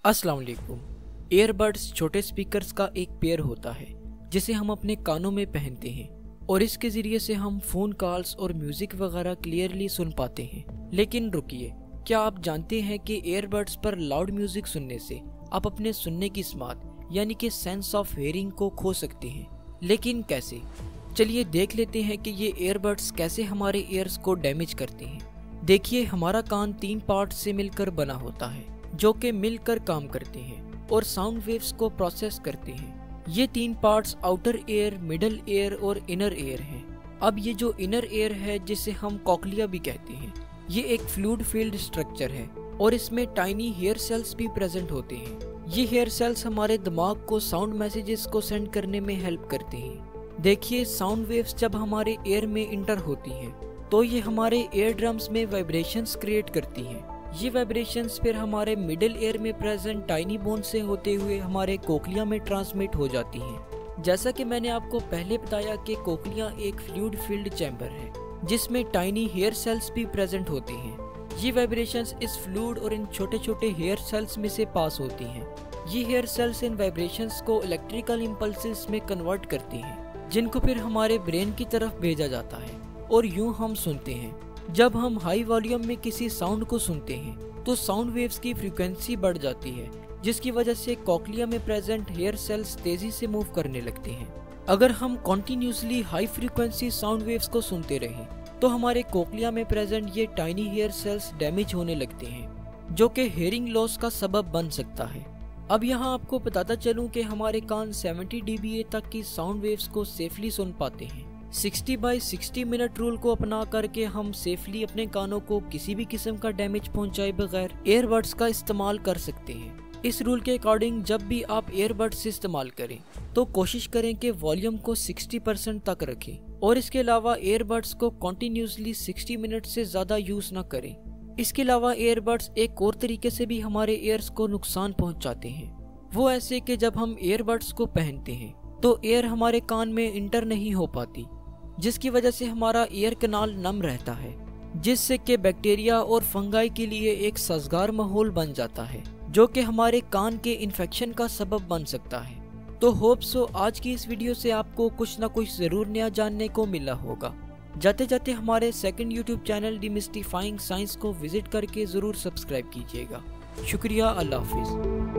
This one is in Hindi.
अस्सलाम वालेकुम। ईयरबड्स छोटे स्पीकर्स का एक पेयर होता है जिसे हम अपने कानों में पहनते हैं और इसके ज़रिए से हम फ़ोन कॉल्स और म्यूज़िक वगैरह क्लियरली सुन पाते हैं। लेकिन रुकिए, क्या आप जानते हैं कि ईयरबड्स पर लाउड म्यूज़िक सुनने से आप अपने सुनने की स्मार्ट यानी कि सेंस ऑफ हेयरिंग को खो सकते हैं। लेकिन कैसे? चलिए देख लेते हैं कि ये ईयरबड्स कैसे हमारे ईयर्स को डैमेज करते हैं। देखिए, हमारा कान 3 पार्ट से मिलकर बना होता है जो कि मिलकर काम करते हैं और साउंड वेव्स को प्रोसेस करते हैं। ये 3 parts outer ear, middle ear और इनर ईयर हैं। अब ये जो इनर ईयर है जिसे हम कॉक्लिया भी कहते हैं, ये एक फ्लूइड फील्ड स्ट्रक्चर है और इसमें टाइनी हेयर सेल्स भी प्रेजेंट होते हैं। ये हेयर सेल्स हमारे दिमाग को साउंड मैसेजेस को सेंड करने में हेल्प करते हैं। देखिए, साउंड वेव्स जब हमारे ईयर में इंटर होती हैं तो ये हमारे ईयर ड्रम्स में वाइब्रेशंस क्रिएट करती हैं। ये वाइब्रेशंस फिर हमारे मिडिल ईयर में प्रेजेंट टाइनी बोन से होते हुए हमारे कोक्लिया में ट्रांसमिट हो जाती हैं। जैसा कि मैंने आपको पहले बताया कि कोक्लिया एक फ्लूइड फील्ड चैम्बर है जिसमें टाइनी हेयर सेल्स भी प्रेजेंट होते हैं। ये वाइब्रेशंस इस फ्लूइड और इन छोटे छोटे हेयर सेल्स में से पास होती हैं। ये हेयर सेल्स इन वाइब्रेशंस को इलेक्ट्रिकल इम्पल्सेस में कन्वर्ट करती हैं जिनको फिर हमारे ब्रेन की तरफ भेजा जाता है और यूं हम सुनते हैं। जब हम हाई वॉल्यूम में किसी साउंड को सुनते हैं तो साउंड वेव्स की फ्रीक्वेंसी बढ़ जाती है जिसकी वजह से कॉक्लिया में प्रेजेंट हेयर सेल्स तेजी से मूव करने लगते हैं। अगर हम continuously high frequency sound waves को सुनते रहें तो हमारे कोक्लिया में प्रेजेंट ये टाइनी हेयर सेल्स डैमेज होने लगते हैं जो कि हेयरिंग लॉस का सबब बन सकता है। अब यहाँ आपको बताता चलूँ कि हमारे कान 70 dBA तक की साउंड वेव्स को सेफली सुन पाते हैं। 60/60 मिनट रूल को अपना करके हम सेफली अपने कानों को किसी भी किस्म का डैमेज पहुंचाए बगैर ईयरबड्स का इस्तेमाल कर सकते हैं। इस रूल के अकॉर्डिंग जब भी आप ईयरबड्स इस्तेमाल करें तो कोशिश करें कि वॉल्यूम को 60% तक रखें और इसके अलावा ईयरबड्स को कंटिन्यूसली 60 मिनट से ज़्यादा यूज़ ना करें। इसके अलावा ईयरबड्स एक और तरीके से भी हमारे ईयर्स को नुकसान पहुँचाते हैं। वो ऐसे कि जब हम ईयरबड्स को पहनते हैं तो एयर हमारे कान में इंटर नहीं हो पाती जिसकी वजह से हमारा ईयर कनाल नम रहता है जिससे कि बैक्टीरिया और फंगाई के लिए एक साजगार माहौल बन जाता है जो कि हमारे कान के इन्फेक्शन का सबब बन सकता है। तो होप सो आज की इस वीडियो से आपको कुछ ना कुछ ज़रूर नया जानने को मिला होगा। जाते जाते हमारे second YouTube channel demystifying science को विजिट करके ज़रूर सब्सक्राइब कीजिएगा। शुक्रिया। अल्लाह हाफिज़।